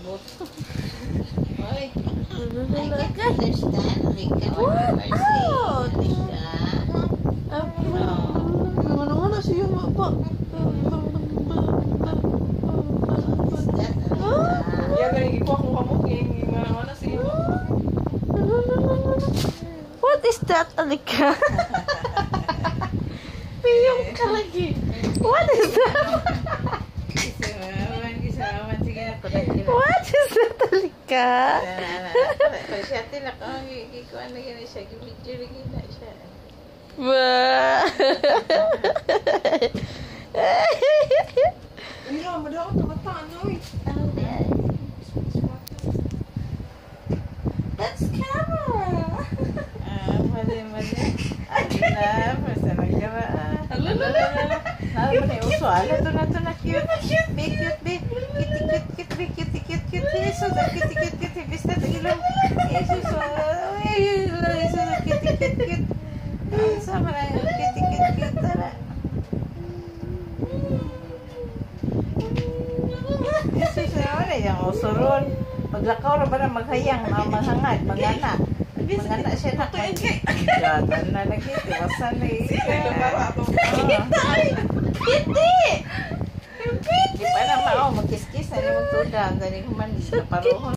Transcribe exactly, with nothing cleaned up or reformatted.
Ambot. Oy. I I can understand, Alika. What you are saying, Alika. Mana-mana siya pa. Is that Alika? Ya, ganyan ikuha ko kamok yung mana-mana siya. What is that, Alika? Piyong ka lagi. What is that? Kisamawan, kisamawan. Sige na, pagkakila. What is that, Alika? Pag siya tinakang, ikuha na gina siya. Gibidyo na gina siya. Ba. Iya, madako tumataan na eh. Oh, yeah. That's camera. Ah, mali, mali. Ano na, basta nagkara. Ala, ala, ala. Ano na uso? Ala, ito na, ito na. Cute. Be, cute, be. Kitty, cute, cute, be. Kitty, cute, cute. Jesus, kitty, cute, cute. Bista, ilong. Jesus, ay, Jesus, kitty, cute, cute. Sama na yung kitty, cute, cute. Tara. Jesus, ano na yung uso ron? Maglakaw na ba na maghayang, maghangad, magana. Magana siya na. Gatan na lagi. Tiwasan na eh. Kitty! Di pa na mao, magkiskis na yung magtuda. Galing man, naparohon.